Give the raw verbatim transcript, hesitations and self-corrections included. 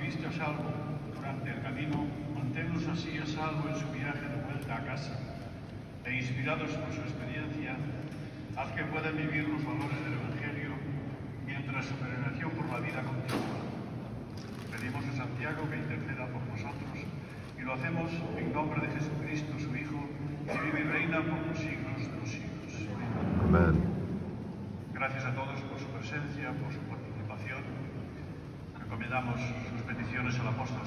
mantuviste a salvo durante el camino, manténnos así a salvo en su viaje de vuelta a casa, e inspirados por su experiencia, haz que puedan vivir los valores del Evangelio mientras su peregrinación por la vida continúa. Pedimos a Santiago que interceda por nosotros y lo hacemos en nombre de Jesucristo, su Hijo, que vive y reina por los siglos de los siglos. Amén. Gracias a todos por su presencia, por su participación. Recomendamos sus peticiones al apóstol